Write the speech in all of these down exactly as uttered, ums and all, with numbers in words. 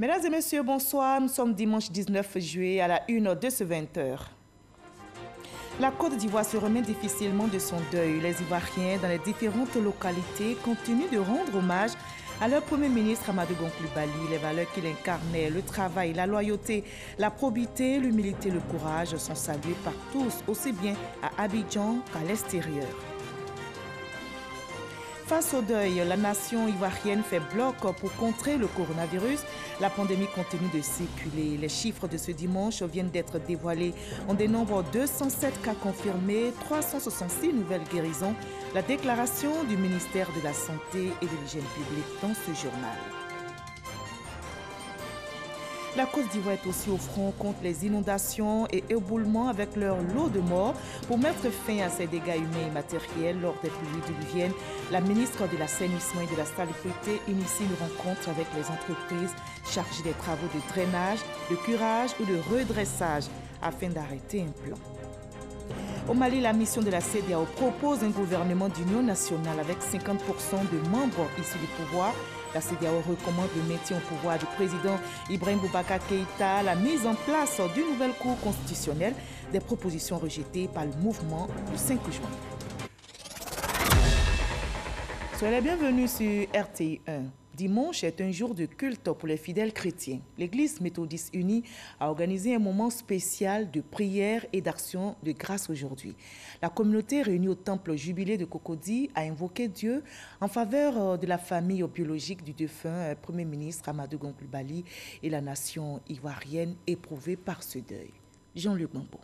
Mesdames et messieurs, bonsoir. Nous sommes dimanche dix-neuf juillet à la une de ce vingt heures. La Côte d'Ivoire se remet difficilement de son deuil. Les Ivoiriens dans les différentes localités continuent de rendre hommage à leur Premier ministre Amadou Gon Coulibaly. Les valeurs qu'il incarnait, le travail, la loyauté, la probité, l'humilité, le courage sont salués par tous, aussi bien à Abidjan qu'à l'extérieur. Face au deuil, la nation ivoirienne fait bloc pour contrer le coronavirus. La pandémie continue de circuler. Les chiffres de ce dimanche viennent d'être dévoilés. On dénombre deux cent sept cas confirmés, trois cent soixante-six nouvelles guérisons. La déclaration du ministère de la Santé et de l'Hygiène publique dans ce journal. La Côte d'Ivoire est aussi au front contre les inondations et éboulements avec leur lot de morts. Pour mettre fin à ces dégâts humains et matériels lors des pluies diluviennes, la ministre de l'Assainissement et de la Salubrité initie une rencontre avec les entreprises chargées des travaux de drainage, de curage ou de redressage afin d'arrêter un plan. Au Mali, la mission de la C E D E A O propose un gouvernement d'union nationale avec cinquante pour cent de membres issus du pouvoir. La C E D E A O recommande le maintien au pouvoir du président Ibrahim Boubacar Keïta, la mise en place d'une nouvelle cour constitutionnelle, des propositions rejetées par le mouvement du cinq juin. Soyez les bienvenus sur R T I un. Dimanche est un jour de culte pour les fidèles chrétiens. L'Église méthodiste unie a organisé un moment spécial de prière et d'action de grâce aujourd'hui. La communauté réunie au temple jubilé de Cocody a invoqué Dieu en faveur de la famille biologique du défunt Premier ministre Amadou Gon Coulibaly et la nation ivoirienne éprouvée par ce deuil. Jean-Luc Mambo.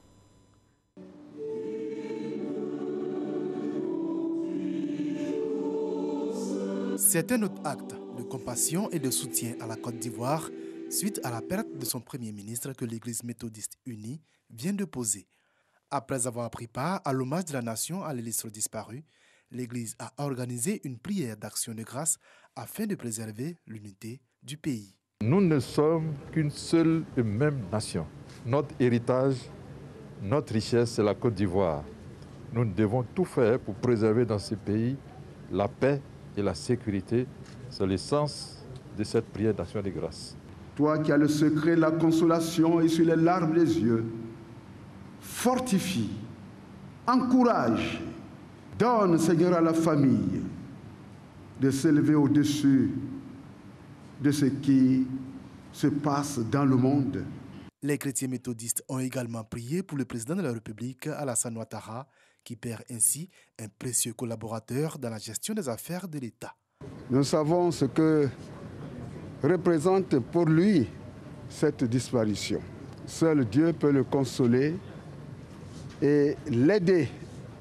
C'est un autre acte de compassion et de soutien à la Côte d'Ivoire suite à la perte de son Premier ministre que l'Église méthodiste unie vient de poser. Après avoir pris part à l'hommage de la nation à l'illustre disparu, l'Église a organisé une prière d'action de grâce afin de préserver l'unité du pays. Nous ne sommes qu'une seule et même nation. Notre héritage, notre richesse, c'est la Côte d'Ivoire. Nous devons tout faire pour préserver dans ce pays la paix et la sécurité. C'est le sens de cette prière d'action de grâce. Toi qui as le secret de la consolation et sur les larmes des yeux, fortifie, encourage, donne, Seigneur, à la famille de s'élever au-dessus de ce qui se passe dans le monde. Les chrétiens méthodistes ont également prié pour le président de la République, Alassane Ouattara, qui perd ainsi un précieux collaborateur dans la gestion des affaires de l'État. Nous savons ce que représente pour lui cette disparition. Seul Dieu peut le consoler et l'aider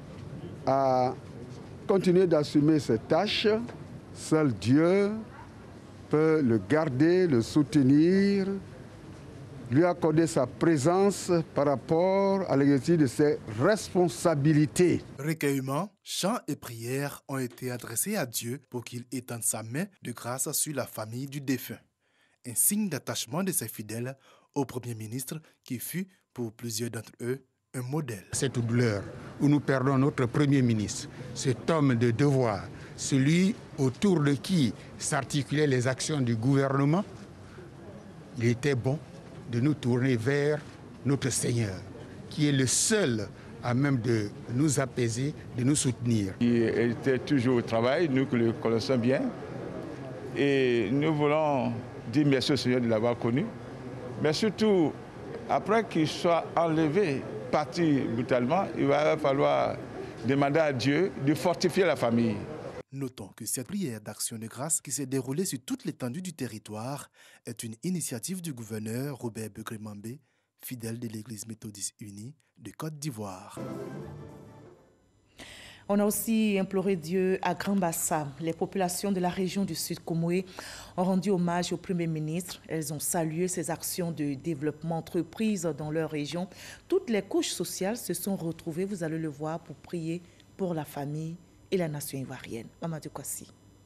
à continuer d'assumer ses tâches. Seul Dieu peut le garder, le soutenir, lui accorder sa présence par rapport à l'exercice de ses responsabilités. Recueillement, chants et prières ont été adressés à Dieu pour qu'il étende sa main de grâce sur la famille du défunt. Un signe d'attachement de ses fidèles au Premier ministre qui fut, pour plusieurs d'entre eux, un modèle. Cette douleur où nous perdons notre Premier ministre, cet homme de devoir, celui autour de qui s'articulaient les actions du gouvernement, il était bon de nous tourner vers notre Seigneur, qui est le seul à même de nous apaiser, de nous soutenir. Il était toujours au travail, nous que le connaissons bien, et nous voulons dire merci au Seigneur de l'avoir connu, mais surtout, après qu'il soit enlevé, parti brutalement, il va falloir demander à Dieu de fortifier la famille. Notons que cette prière d'action de grâce qui s'est déroulée sur toute l'étendue du territoire est une initiative du gouverneur Robert Begré-Mambé, fidèle de l'Église méthodiste unie de Côte d'Ivoire. On a aussi imploré Dieu à Grand-Bassam. Les populations de la région du Sud Comoé ont rendu hommage au Premier ministre. Elles ont salué ses actions de développement entreprises dans leur région. Toutes les couches sociales se sont retrouvées, vous allez le voir, pour prier pour la famille et la nation ivoirienne. Mamadou Kwasi.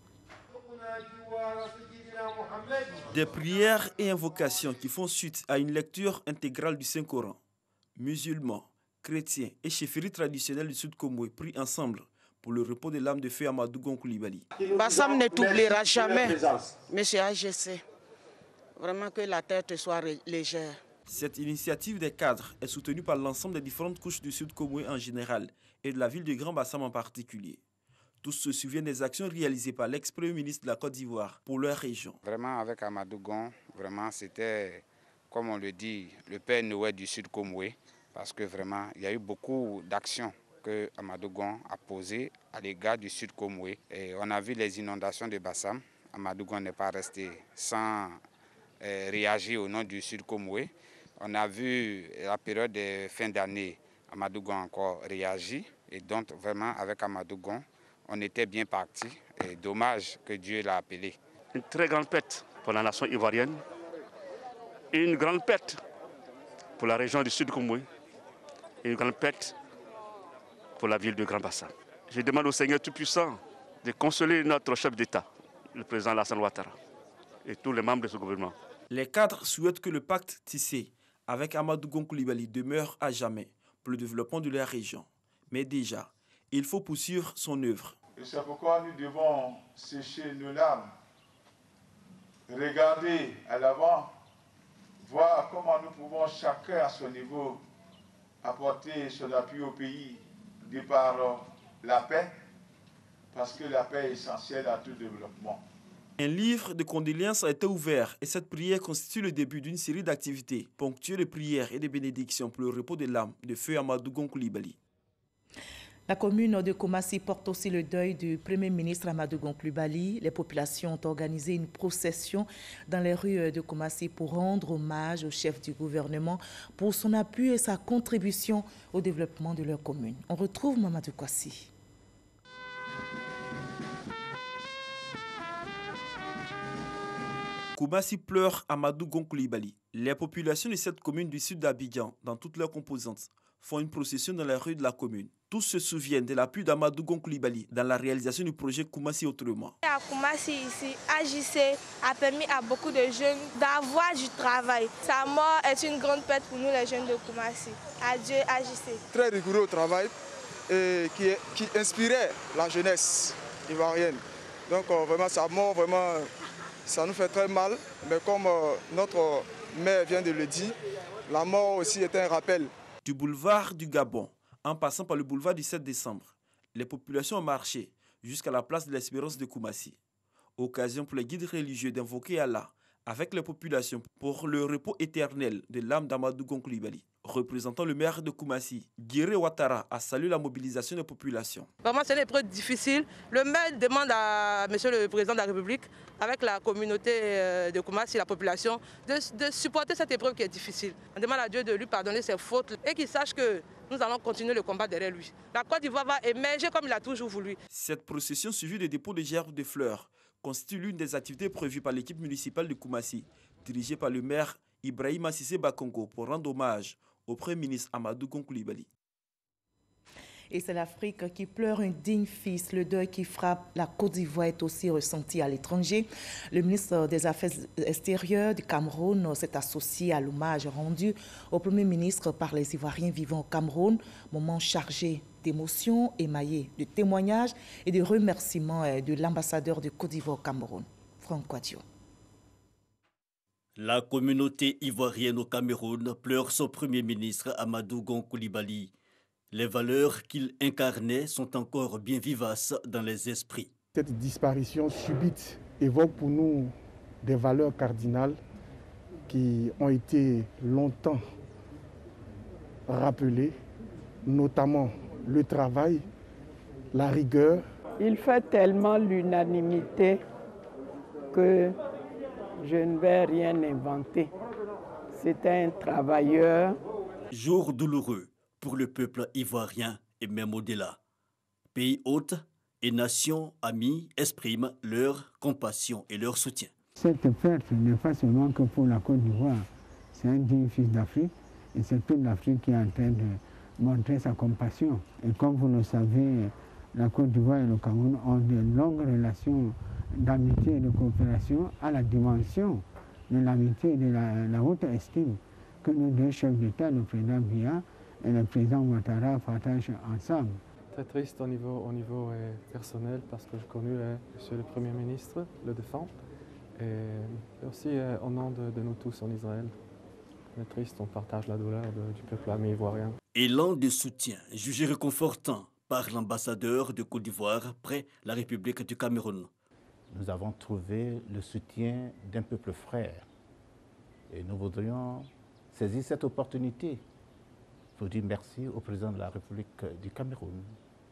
Des prières et invocations qui font suite à une lecture intégrale du Saint-Coran. Musulmans, chrétiens et chefferies traditionnelles du Sud Comoé prient ensemble pour le repos de l'âme de feu Amadou Gon Coulibaly. Bassam ne t'oubliera jamais, monsieur A G C. vraiment que la tête soit légère. Cette initiative des cadres est soutenue par l'ensemble des différentes couches du Sud Comoé en général et de la ville de Grand Bassam en particulier. Tous se souviennent des actions réalisées par l'ex-premier ministre de la Côte d'Ivoire pour leur région. Vraiment, avec Amadou Gon, vraiment, c'était, comme on le dit, le Père Noël du Sud Comoé, parce que vraiment, il y a eu beaucoup d'actions que Amadou Gon a posées à l'égard du Sud Comoé. Et on a vu les inondations de Bassam. Amadou Gon n'est pas resté sans euh, réagir au nom du Sud Comoé. On a vu la période de fin d'année, Amadou Gon a encore réagi. Et donc, vraiment, avec Amadou Gon, on était bien parti. Et dommage que Dieu l'a appelé. Une très grande perte pour la nation ivoirienne. Et une grande perte pour la région du Sud Comoé. Et une grande perte pour la ville de Grand Bassam. Je demande au Seigneur Tout-Puissant de consoler notre chef d'État, le président Alassane Ouattara, et tous les membres de ce gouvernement. Les cadres souhaitent que le pacte tissé avec Amadou Gon Coulibaly demeure à jamais pour le développement de la région. Mais déjà, il faut poursuivre son œuvre. Et c'est pourquoi nous devons sécher nos larmes, regarder à l'avant, voir comment nous pouvons chacun à son niveau apporter son appui au pays de par la paix, parce que la paix est essentielle à tout développement. Un livre de condoléances a été ouvert et cette prière constitue le début d'une série d'activités ponctuées de prières et de bénédictions pour le repos de l'âme de feu Amadou Gon Coulibaly. La commune de Koumassi porte aussi le deuil du Premier ministre Amadou Gon Coulibaly. Les populations ont organisé une procession dans les rues de Koumassi pour rendre hommage au chef du gouvernement pour son appui et sa contribution au développement de leur commune. On retrouve Mamadou Kwasi. Koumassi pleure Amadou Gon Coulibaly. Les populations de cette commune du sud d'Abidjan, dans toutes leurs composantes, font une procession dans les rues de la commune. Tous se souviennent de l'appui d'Amadou Gon Coulibaly dans la réalisation du projet Koumassi autrement. À Koumassi, ici, A J C a permis à beaucoup de jeunes d'avoir du travail. Sa mort est une grande perte pour nous les jeunes de Koumassi. Adieu A J C. Très rigoureux au travail et qui, qui inspirait la jeunesse ivoirienne. Donc euh, vraiment sa mort, vraiment, ça nous fait très mal. Mais comme euh, notre maire vient de le dire, la mort aussi est un rappel. Du boulevard du Gabon, en passant par le boulevard du sept décembre, les populations ont marché jusqu'à la place de l'Espérance de Koumassi. Occasion pour les guides religieux d'invoquer Allah avec les populations pour le repos éternel de l'âme d'Amadou Gon Coulibaly. Représentant le maire de Koumassi, Guiré Ouattara a salué la mobilisation des populations. Vraiment, c'est une épreuve difficile. Le maire demande à M. le Président de la République, avec la communauté de Koumassi, la population, de, de supporter cette épreuve qui est difficile. On demande à Dieu de lui pardonner ses fautes et qu'il sache que nous allons continuer le combat derrière lui. La Côte d'Ivoire va émerger comme il a toujours voulu. Cette procession suivie de dépôt de gerbes de fleurs constitue l'une des activités prévues par l'équipe municipale de Koumassi, dirigée par le maire Ibrahima Cissé Bakongo, pour rendre hommage au Premier ministre Amadou Gon Coulibaly. Et c'est l'Afrique qui pleure un digne fils. Le deuil qui frappe la Côte d'Ivoire est aussi ressenti à l'étranger. Le ministre des Affaires extérieures du Cameroun s'est associé à l'hommage rendu au Premier ministre par les Ivoiriens vivant au Cameroun. Moment chargé d'émotions, émaillé de témoignages et de remerciements de l'ambassadeur de Côte d'Ivoire au Cameroun, Franck Kouadio. La communauté ivoirienne au Cameroun pleure son Premier ministre Amadou Gon Coulibaly. Les valeurs qu'il incarnait sont encore bien vivaces dans les esprits. Cette disparition subite évoque pour nous des valeurs cardinales qui ont été longtemps rappelées, notamment le travail, la rigueur. Il fait tellement l'unanimité que je ne vais rien inventer. C'était un travailleur. Jour douloureux pour le peuple ivoirien et même au-delà. Pays hôtes et nations amies expriment leur compassion et leur soutien. Cette perte n'est pas seulement que pour la Côte d'Ivoire. C'est un digne fils d'Afrique et c'est toute l'Afrique qui est en train de montrer sa compassion. Et comme vous le savez, la Côte d'Ivoire et le Cameroun ont de longues relations d'amitié et de coopération à la dimension de l'amitié et de la, la haute estime que nos deux chefs d'État, le président Biya et le président Ouattara, partagent ensemble. Très triste au niveau, au niveau euh, personnel parce que je connais euh, M. le Premier ministre, le défunt, Et aussi euh, au nom de, de nous tous en Israël. On est triste, on partage la douleur de, du peuple ami ivoirien. Élan de soutien jugé réconfortant par l'ambassadeur de Côte d'Ivoire près la République du Cameroun. Nous avons trouvé le soutien d'un peuple frère et nous voudrions saisir cette opportunité pour dire merci au président de la République du Cameroun,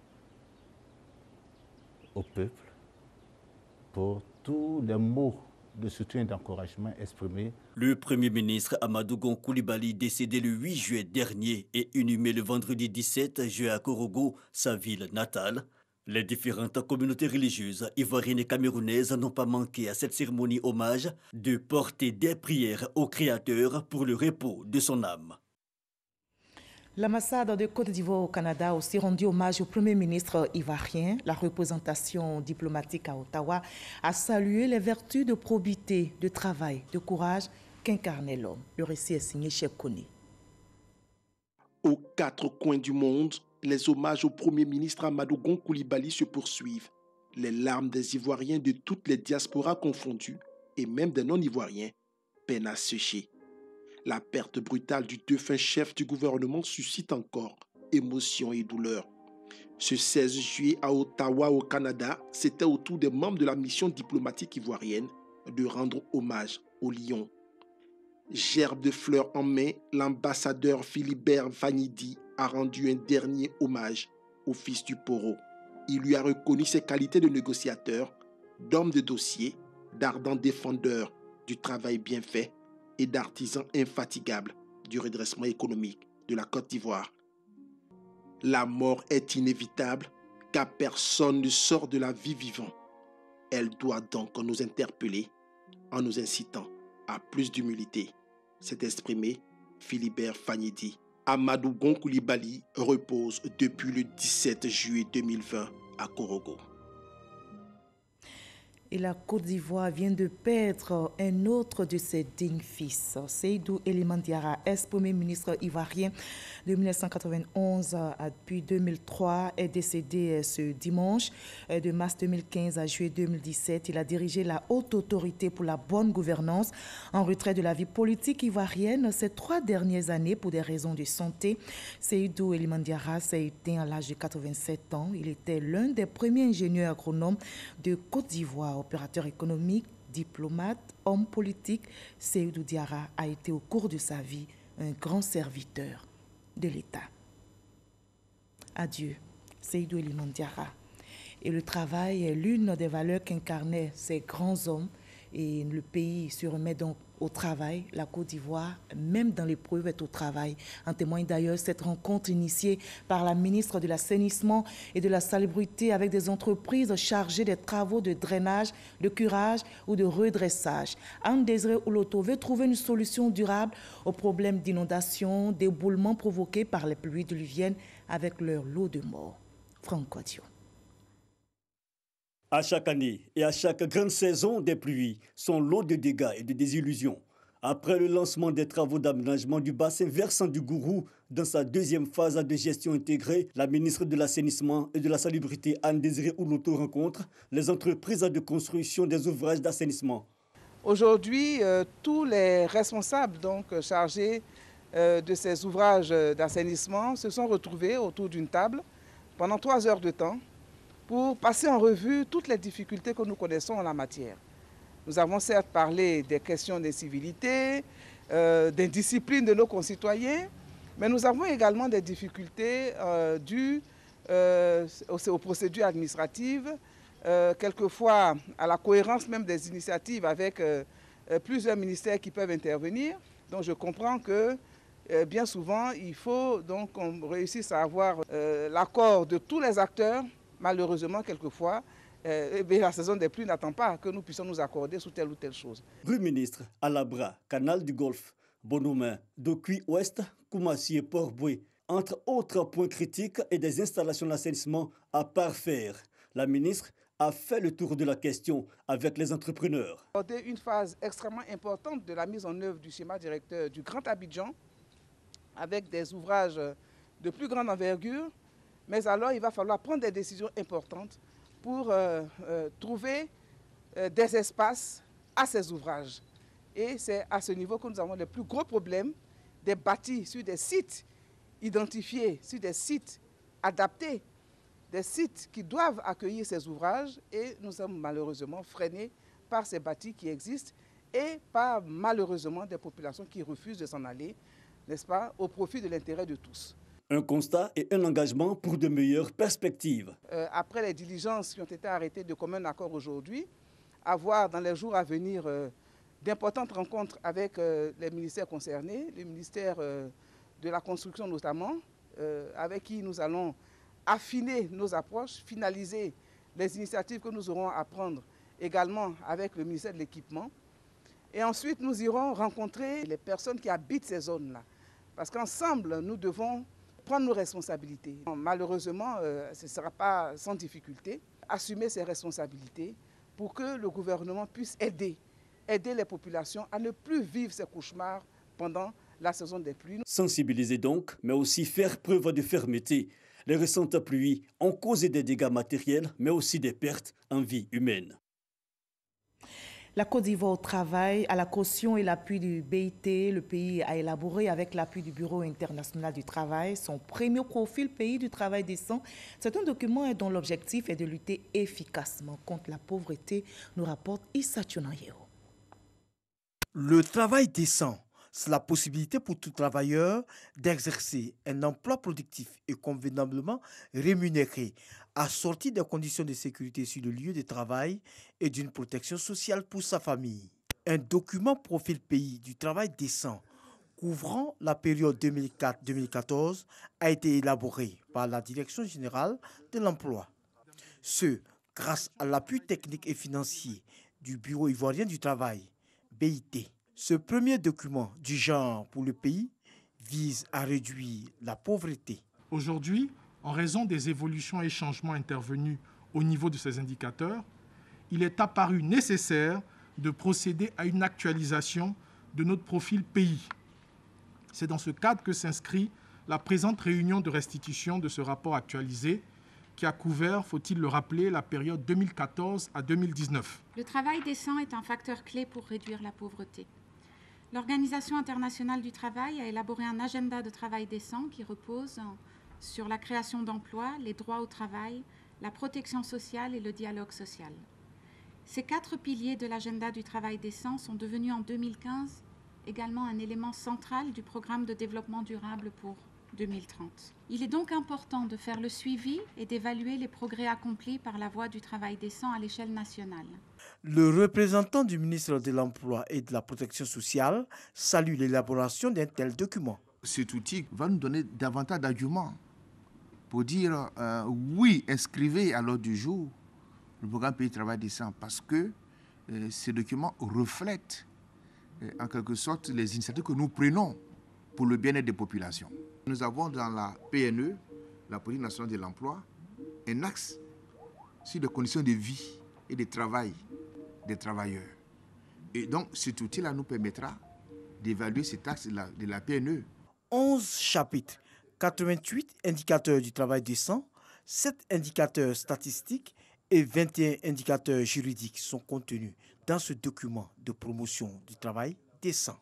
au peuple, pour tous les mots de soutien et d'encouragement exprimés. Le Premier ministre Amadou Gon Coulibaly, décédé le huit juillet dernier et inhumé le vendredi dix-sept juillet à Korogo, sa ville natale. Les différentes communautés religieuses ivoiriennes et camerounaises n'ont pas manqué à cette cérémonie hommage de porter des prières au Créateur pour le repos de son âme. L'ambassade de Côte d'Ivoire au Canada a aussi rendu hommage au Premier ministre ivoirien. La représentation diplomatique à Ottawa a salué les vertus de probité, de travail, de courage qu'incarnait l'homme. Le récit est signé Cheb Kone. Aux quatre coins du monde, les hommages au Premier ministre Amadou Gon Coulibaly se poursuivent. Les larmes des Ivoiriens de toutes les diasporas confondues, et même des non-Ivoiriens, peinent à sécher. La perte brutale du défunt chef du gouvernement suscite encore émotion et douleur. Ce seize juillet à Ottawa, au Canada, c'était au tour des membres de la mission diplomatique ivoirienne de rendre hommage au lion. Gerbe de fleurs en main, l'ambassadeur Philibert Vanidi a rendu un dernier hommage au fils du Poro. Il lui a reconnu ses qualités de négociateur, d'homme de dossier, d'ardent défendeur du travail bien fait et d'artisan infatigable du redressement économique de la Côte d'Ivoire. La mort est inévitable car personne ne sort de la vie vivant. Elle doit donc nous interpeller en nous incitant à plus d'humilité. S'est exprimé Philibert Vanidi. Amadou Gon Coulibaly repose depuis le dix-sept juillet deux mille vingt à Korogo. Et la Côte d'Ivoire vient de perdre un autre de ses dignes fils. Seydou Eliman Diarra, ex-premier ministre ivoirien de mille neuf cent quatre-vingt-onze à depuis deux mille trois, est décédé ce dimanche de mars deux mille quinze à juillet deux mille dix-sept. Il a dirigé la haute autorité pour la bonne gouvernance en retrait de la vie politique ivoirienne ces trois dernières années pour des raisons de santé. Seydou Eliman Diarra s'est éteint à l'âge de quatre-vingt-sept ans. Il était l'un des premiers ingénieurs agronomes de Côte d'Ivoire. Opérateur économique, diplomate, homme politique, Seydou Diarra a été au cours de sa vie un grand serviteur de l'État. Adieu, Seydou Eliman Diarra. Et le travail est l'une des valeurs qu'incarnaient ces grands hommes et le pays se remet donc au travail. La Côte d'Ivoire, même dans l'épreuve, est au travail. En témoigne d'ailleurs cette rencontre initiée par la ministre de l'Assainissement et de la Salubrité avec des entreprises chargées des travaux de drainage, de curage ou de redressage. Anne-Désirée Ouloto veut trouver une solution durable aux problèmes d'inondation, d'éboulement provoqués par les pluies diluviennes avec leur lot de morts. Franck Audio. À chaque année et à chaque grande saison des pluies, son lot de dégâts et de désillusions. Après le lancement des travaux d'aménagement du bassin versant du Gourou dans sa deuxième phase de gestion intégrée, la ministre de l'Assainissement et de la Salubrité Anne-Désirée Ouloto rencontre les entreprises de construction des ouvrages d'assainissement. Aujourd'hui, euh, tous les responsables donc, chargés euh, de ces ouvrages d'assainissement se sont retrouvés autour d'une table pendant trois heures de temps pour passer en revue toutes les difficultés que nous connaissons en la matière. Nous avons certes parlé des questions d'incivilité, euh, d'indiscipline de nos concitoyens, mais nous avons également des difficultés euh, dues euh, aux, aux procédures administratives, euh, quelquefois à la cohérence même des initiatives avec euh, plusieurs ministères qui peuvent intervenir. Donc je comprends que euh, bien souvent, il faut donc qu'on réussisse à avoir euh, l'accord de tous les acteurs. Malheureusement, quelquefois, euh, eh la saison des pluies n'attend pas que nous puissions nous accorder sur telle ou telle chose. Rue Ministre, Alabra, Canal du Golfe, Bonomin, Dokui Ouest, Koumassi et Port-Boué, entre autres points critiques et des installations d'assainissement à parfaire. La ministre a fait le tour de la question avec les entrepreneurs. C'est une phase extrêmement importante de la mise en œuvre du schéma directeur du Grand Abidjan, avec des ouvrages de plus grande envergure. Mais alors, il va falloir prendre des décisions importantes pour euh, euh, trouver euh, des espaces à ces ouvrages. Et c'est à ce niveau que nous avons les plus gros problèmes des bâtis sur des sites identifiés, sur des sites adaptés, des sites qui doivent accueillir ces ouvrages, et nous sommes malheureusement freinés par ces bâtis qui existent et par malheureusement des populations qui refusent de s'en aller, n'est-ce pas, au profit de l'intérêt de tous. Un constat et un engagement pour de meilleures perspectives. Euh, après les diligences qui ont été arrêtées de commun accord aujourd'hui, avoir dans les jours à venir euh, d'importantes rencontres avec euh, les ministères concernés, le ministère euh, de la Construction notamment, euh, avec qui nous allons affiner nos approches, finaliser les initiatives que nous aurons à prendre également avec le ministère de l'Équipement. Et ensuite, nous irons rencontrer les personnes qui habitent ces zones-là. Parce qu'ensemble, nous devons prendre nos responsabilités. Malheureusement, euh, ce ne sera pas sans difficulté, assumer ses responsabilités pour que le gouvernement puisse aider, aider les populations à ne plus vivre ces cauchemars pendant la saison des pluies. Sensibiliser donc, mais aussi faire preuve de fermeté. Les récentes pluies ont causé des dégâts matériels, mais aussi des pertes en vie humaine. La Côte d'Ivoire au travail, à la caution et l'appui du B I T, le pays a élaboré avec l'appui du Bureau international du travail son premier profil pays du travail décent. C'est un document dont l'objectif est de lutter efficacement contre la pauvreté, nous rapporte Issa Tchonayeo. Le travail décent, c'est la possibilité pour tout travailleur d'exercer un emploi productif et convenablement rémunéré, assorti des conditions de sécurité sur le lieu de travail et d'une protection sociale pour sa famille. Un document profil pays du travail décent couvrant la période deux mille quatre deux mille quatorze a été élaboré par la Direction générale de l'emploi. Ce, grâce à l'appui technique et financier du Bureau ivoirien du travail, B I T. Ce premier document du genre pour le pays vise à réduire la pauvreté. Aujourd'hui, en raison des évolutions et changements intervenus au niveau de ces indicateurs, il est apparu nécessaire de procéder à une actualisation de notre profil pays. C'est dans ce cadre que s'inscrit la présente réunion de restitution de ce rapport actualisé qui a couvert, faut-il le rappeler, la période deux mille quatorze à deux mille dix-neuf. Le travail décent est un facteur clé pour réduire la pauvreté. L'Organisation internationale du travail a élaboré un agenda de travail décent qui repose sur la création d'emplois, les droits au travail, la protection sociale et le dialogue social. Ces quatre piliers de l'agenda du travail décent sont devenus en deux mille quinze également un élément central du programme de développement durable pour deux mille trente. Il est donc important de faire le suivi et d'évaluer les progrès accomplis par la voie du travail décent à l'échelle nationale. Le représentant du ministre de l'Emploi et de la Protection sociale salue l'élaboration d'un tel document. Cet outil va nous donner davantage d'arguments pour dire euh, oui, inscrivez à l'ordre du jour le programme Pays Travail Décent parce que euh, ce document reflète euh, en quelque sorte les initiatives que nous prenons pour le bien-être des populations. Nous avons dans la P N E, la Politique nationale de l'emploi, un axe sur les conditions de vie et de travail des travailleurs. Et donc cet outil-là nous permettra d'évaluer cet axe de la, de la P N E. onze chapitres, quatre-vingt-huit indicateurs du travail décent, sept indicateurs statistiques et vingt et un indicateurs juridiques sont contenus dans ce document de promotion du travail décent.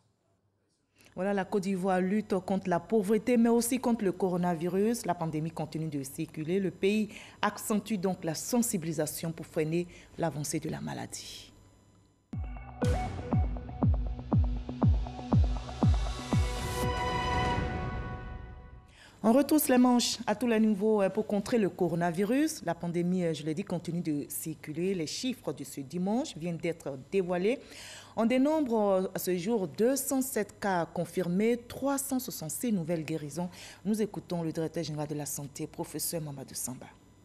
Voilà, la Côte d'Ivoire lutte contre la pauvreté, mais aussi contre le coronavirus. La pandémie continue de circuler. Le pays accentue donc la sensibilisation pour freiner l'avancée de la maladie. On retrousse les manches à tous les niveaux pour contrer le coronavirus. La pandémie, je l'ai dit, continue de circuler. Les chiffres de ce dimanche viennent d'être dévoilés. On dénombre à ce jour deux cent sept cas confirmés, trois cent soixante-six nouvelles guérisons. Nous écoutons le directeur général de la Santé, professeur Mamadou Samba.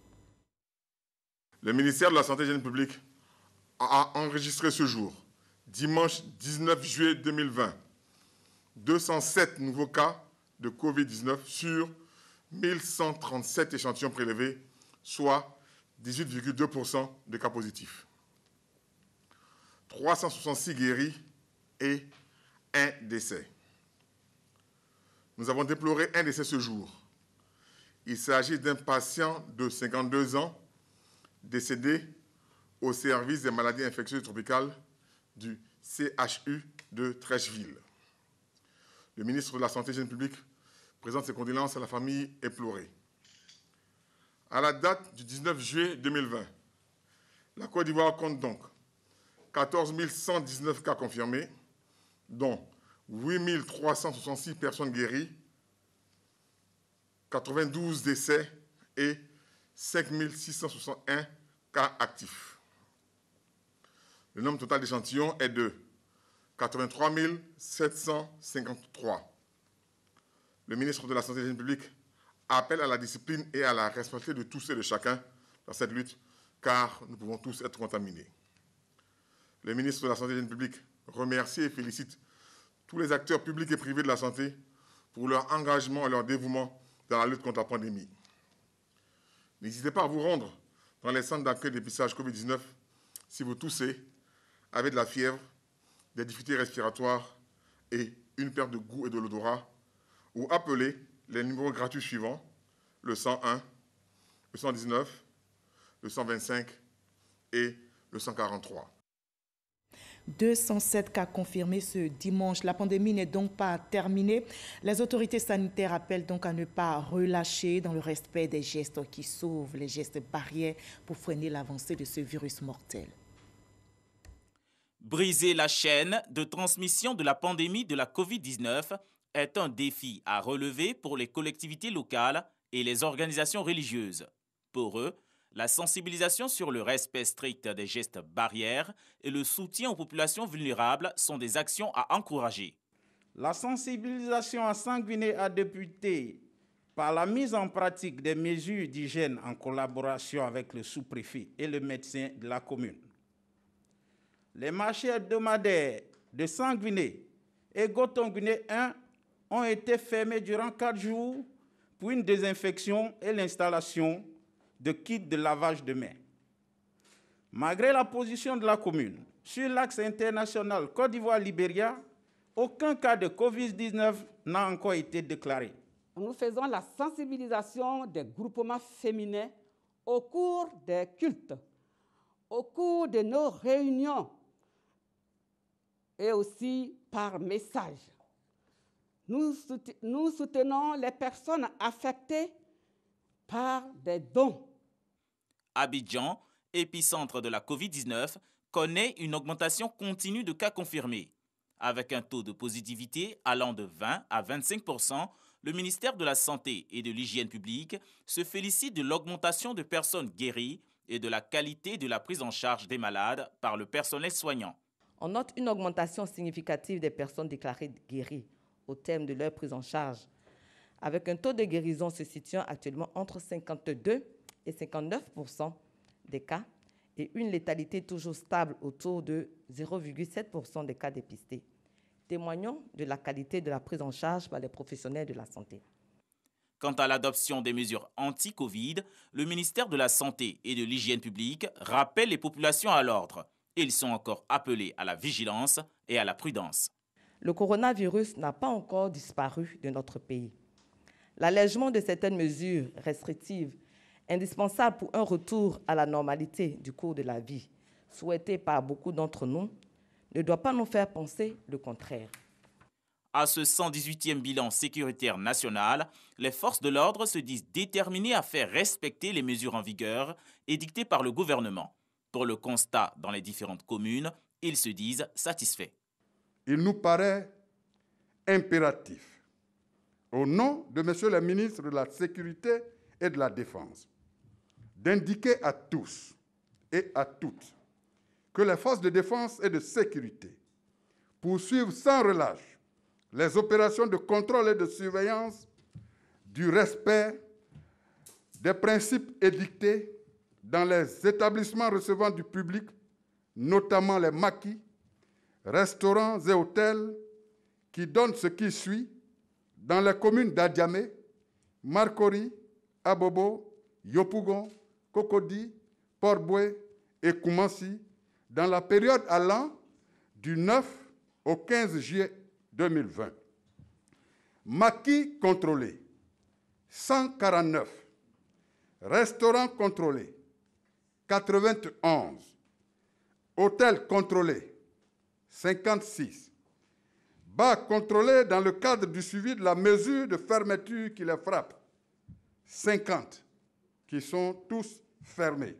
Le ministère de la Santé et de l'Hygiène publique a enregistré ce jour, dimanche dix-neuf juillet deux mille vingt, deux cent sept nouveaux cas de covid dix-neuf sur mille cent trente-sept échantillons prélevés, soit dix-huit virgule deux pour cent de cas positifs. trois cent soixante-six guéris et un décès. Nous avons déploré un décès ce jour. Il s'agit d'un patient de cinquante-deux ans décédé au service des maladies infectieuses tropicales du C H U de Trècheville. Le ministre de la Santé et de l'Hygiène publique présente ses condoléances à la famille éplorée. À la date du dix-neuf juillet deux mille vingt, la Côte d'Ivoire compte donc quatorze mille cent dix-neuf cas confirmés, dont huit mille trois cent soixante-six personnes guéries, quatre-vingt-douze décès et cinq mille six cent soixante et un cas actifs. Le nombre total d'échantillons est de quatre-vingt-trois mille sept cent cinquante-trois. Le ministre de la Santé et de l'Hygiène publique appelle à la discipline et à la responsabilité de tous et de chacun dans cette lutte, car nous pouvons tous être contaminés. Le ministre de la Santé et de l'Hygiène publique remercie et félicite tous les acteurs publics et privés de la santé pour leur engagement et leur dévouement dans la lutte contre la pandémie. N'hésitez pas à vous rendre dans les centres d'accueil de dépistage covid dix-neuf si vous toussez, avez de la fièvre, des difficultés respiratoires et une perte de goût et de l'odorat, ou appelez les numéros gratuits suivants, le cent un, le cent dix-neuf, le cent vingt-cinq et le cent quarante-trois. deux cent sept cas confirmés ce dimanche. La pandémie n'est donc pas terminée. Les autorités sanitaires appellent donc à ne pas relâcher dans le respect des gestes qui sauvent, les gestes barrières pour freiner l'avancée de ce virus mortel. Briser la chaîne de transmission de la pandémie de la covid dix-neuf est un défi à relever pour les collectivités locales et les organisations religieuses. Pour eux, la sensibilisation sur le respect strict des gestes barrières et le soutien aux populations vulnérables sont des actions à encourager. La sensibilisation à Saint-Guiné a débuté par la mise en pratique des mesures d'hygiène en collaboration avec le sous-préfet et le médecin de la commune. Les marchés hebdomadaires de Saint-Guiné et Goton-Guiné un ont été fermés durant quatre jours pour une désinfection et l'installation de kits de lavage de mains. Malgré la position de la commune sur l'axe international Côte d'Ivoire-Libéria, aucun cas de covid dix-neuf n'a encore été déclaré. Nous faisons la sensibilisation des groupements féminins au cours des cultes, au cours de nos réunions et aussi par message. Nous soutenons les personnes affectées par des dons. Abidjan, épicentre de la covid dix-neuf, connaît une augmentation continue de cas confirmés. Avec un taux de positivité allant de vingt à vingt-cinq pour cent, le ministère de la Santé et de l'Hygiène publique se félicite de l'augmentation de personnes guéries et de la qualité de la prise en charge des malades par le personnel soignant. On note une augmentation significative des personnes déclarées guéries au terme de leur prise en charge, avec un taux de guérison se situant actuellement entre cinquante-deux et cinquante-neuf pour cent des cas et une létalité toujours stable autour de zéro virgule sept pour cent des cas dépistés, témoignant de la qualité de la prise en charge par les professionnels de la santé. Quant à l'adoption des mesures anti-Covid, le ministère de la Santé et de l'Hygiène publique rappelle les populations à l'ordre. Ils sont encore appelés à la vigilance et à la prudence. Le coronavirus n'a pas encore disparu de notre pays. L'allègement de certaines mesures restrictives, indispensables pour un retour à la normalité du cours de la vie, souhaité par beaucoup d'entre nous, ne doit pas nous faire penser le contraire. À ce cent dix-huitième bilan sécuritaire national, les forces de l'ordre se disent déterminées à faire respecter les mesures en vigueur édictées par le gouvernement. Pour le constat dans les différentes communes, ils se disent satisfaits. Il nous paraît impératif, au nom de Monsieur le ministre de la Sécurité et de la Défense, d'indiquer à tous et à toutes que les forces de défense et de sécurité poursuivent sans relâche les opérations de contrôle et de surveillance du respect des principes édictés dans les établissements recevant du public, notamment les maquis, restaurants et hôtels, qui donnent ce qui suit dans les communes d'Adiamé, Marcory, Abobo, Yopougon, Cocody, Port-Boué et Koumassi, dans la période allant du neuf au quinze juillet deux mille vingt. Maquis contrôlés, cent quarante-neuf. Restaurants contrôlés, quatre-vingt-onze. Hôtels contrôlés, cinquante-six. Bars contrôlés dans le cadre du suivi de la mesure de fermeture qui les frappe, cinquante, qui sont tous fermés.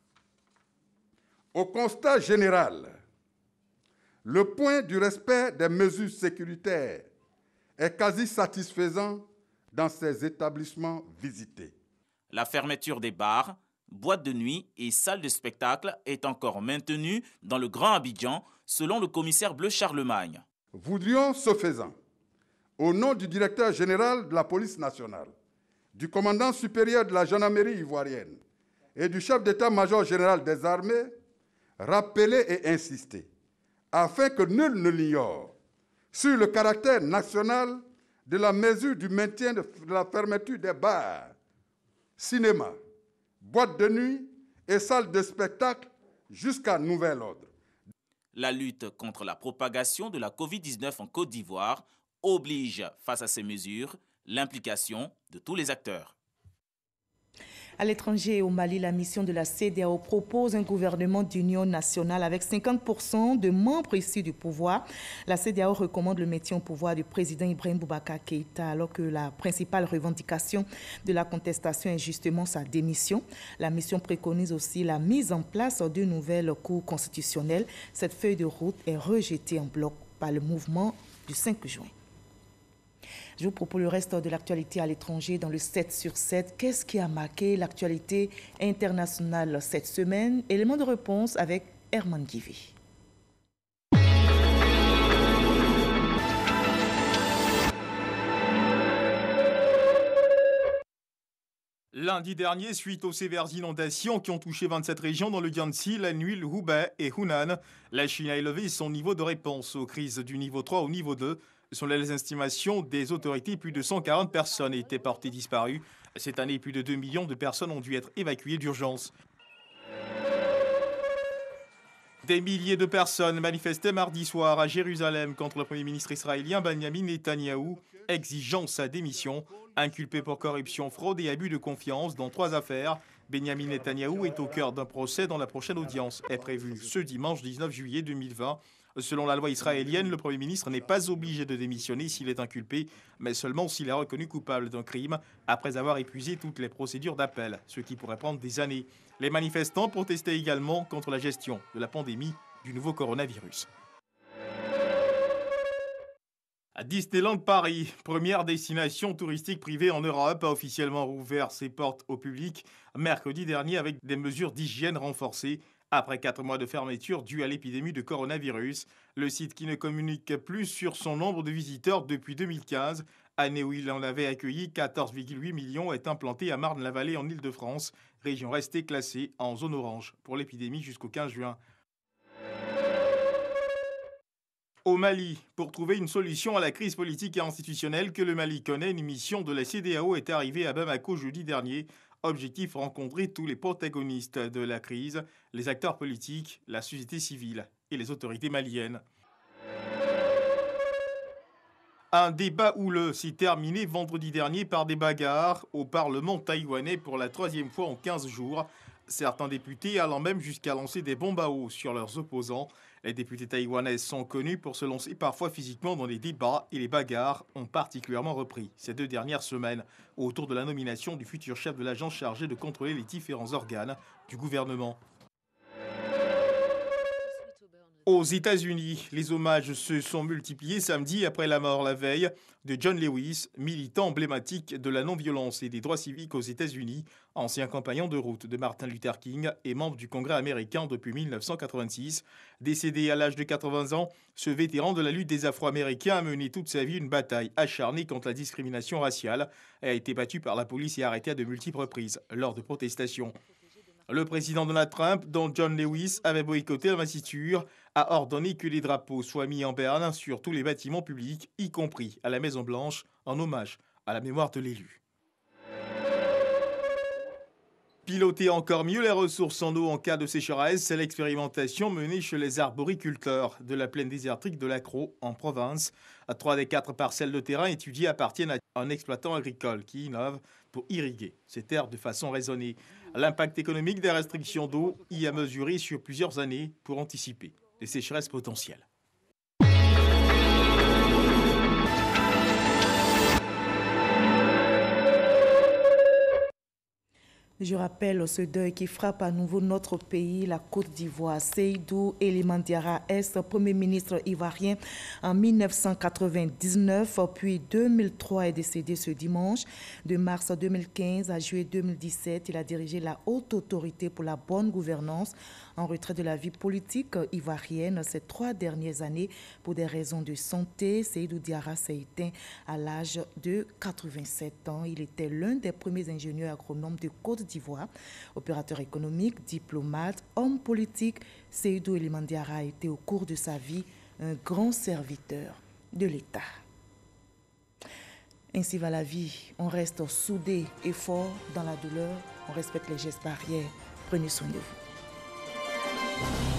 Au constat général, le point du respect des mesures sécuritaires est quasi satisfaisant dans ces établissements visités. La fermeture des bars, boîtes de nuit et salles de spectacle est encore maintenue dans le Grand Abidjan, selon le commissaire Bleu Charlemagne. Voudrions, ce faisant, au nom du directeur général de la police nationale, du commandant supérieur de la gendarmerie ivoirienne et du chef d'état-major général des armées, rappeler et insister, afin que nul ne l'ignore, sur le caractère national de la mesure du maintien de la fermeture des bars, cinémas, boîtes de nuit et salles de spectacle jusqu'à nouvel ordre. La lutte contre la propagation de la covid dix-neuf en Côte d'Ivoire oblige, face à ces mesures, l'implication de tous les acteurs. À l'étranger et au Mali, la mission de la C E D E A O propose un gouvernement d'union nationale avec cinquante pour cent de membres issus du pouvoir. La C E D E A O recommande le maintien au pouvoir du président Ibrahim Boubacar Keïta alors que la principale revendication de la contestation est justement sa démission. La mission préconise aussi la mise en place de nouvelles cours constitutionnelles. Cette feuille de route est rejetée en bloc par le mouvement du cinq juin. Je vous propose le reste de l'actualité à l'étranger dans le sept sur sept. Qu'est-ce qui a marqué l'actualité internationale cette semaine? Élément de réponse avec Herman Guivi. Lundi dernier, suite aux sévères inondations qui ont touché vingt-sept régions dans le Jiangxi, la Nui, le Hubei et Hunan, la Chine a élevé son niveau de réponse aux crises du niveau trois au niveau deux. Selon les estimations des autorités, plus de cent quarante personnes étaient portées disparues. Cette année, plus de deux millions de personnes ont dû être évacuées d'urgence. Des milliers de personnes manifestaient mardi soir à Jérusalem contre le Premier ministre israélien Benjamin Netanyahou, exigeant sa démission. Inculpé pour corruption, fraude et abus de confiance dans trois affaires, Benjamin Netanyahou est au cœur d'un procès dont la prochaine audience est prévue ce dimanche dix-neuf juillet deux mille vingt. Selon la loi israélienne, le Premier ministre n'est pas obligé de démissionner s'il est inculpé, mais seulement s'il est reconnu coupable d'un crime, après avoir épuisé toutes les procédures d'appel, ce qui pourrait prendre des années. Les manifestants protestaient également contre la gestion de la pandémie du nouveau coronavirus. À Disneyland Paris, première destination touristique privée en Europe, a officiellement rouvert ses portes au public mercredi dernier avec des mesures d'hygiène renforcées. Après quatre mois de fermeture due à l'épidémie de coronavirus, le site qui ne communique plus sur son nombre de visiteurs depuis deux mille quinze, année où il en avait accueilli quatorze virgule huit millions, est implanté à Marne-la-Vallée en Île-de-France, région restée classée en zone orange pour l'épidémie jusqu'au quinze juin. Au Mali, pour trouver une solution à la crise politique et institutionnelle que le Mali connaît, une mission de la C E D E A O est arrivée à Bamako jeudi dernier. Objectif, rencontrer tous les protagonistes de la crise, les acteurs politiques, la société civile et les autorités maliennes. Un débat houleux s'est terminé vendredi dernier par des bagarres au Parlement taïwanais pour la troisième fois en quinze jours. Certains députés allant même jusqu'à lancer des bombes à eau sur leurs opposants. Les députés taïwanais sont connus pour se lancer parfois physiquement dans les débats et les bagarres ont particulièrement repris ces deux dernières semaines autour de la nomination du futur chef de l'agence chargée de contrôler les différents organes du gouvernement. Aux États-Unis, les hommages se sont multipliés samedi après la mort la veille de John Lewis, militant emblématique de la non-violence et des droits civiques aux États-Unis, ancien compagnon de route de Martin Luther King et membre du Congrès américain depuis mille neuf cent quatre-vingt-six. Décédé à l'âge de quatre-vingts ans, ce vétéran de la lutte des Afro-Américains a mené toute sa vie une bataille acharnée contre la discrimination raciale, a été battu par la police et arrêté à de multiples reprises lors de protestations. Le président Donald Trump, dont John Lewis avait boycotté l'investiture, a ordonné que les drapeaux soient mis en berne sur tous les bâtiments publics, y compris à la Maison-Blanche, en hommage à la mémoire de l'élu. Piloter encore mieux les ressources en eau en cas de sécheresse, c'est l'expérimentation menée chez les arboriculteurs de la plaine désertique de l'Accro, en province. Trois des quatre parcelles de terrain étudiées appartiennent à un exploitant agricole qui innove pour irriguer ces terres de façon raisonnée. L'impact économique des restrictions d'eau y a mesuré sur plusieurs années pour anticiper les sécheresses potentielles. Je rappelle ce deuil qui frappe à nouveau notre pays, la Côte d'Ivoire. Seydou Eliman Diarra est Premier ministre ivoirien en mille neuf cent quatre-vingt-dix-neuf, puis deux mille trois est décédé ce dimanche. De mars deux mille quinze à juillet deux mille dix-sept, il a dirigé la haute autorité pour la bonne gouvernance, en retrait de la vie politique ivoirienne ces trois dernières années pour des raisons de santé. Seydou Diarra s'est éteint à l'âge de quatre-vingt-sept ans. Il était l'un des premiers ingénieurs agronomes de Côte d'Ivoire. Opérateur économique, diplomate, homme politique, Seydou Eliman Diarra a été au cours de sa vie un grand serviteur de l'État. Ainsi va la vie. On reste soudé et fort dans la douleur. On respecte les gestes barrières. Prenez soin de vous.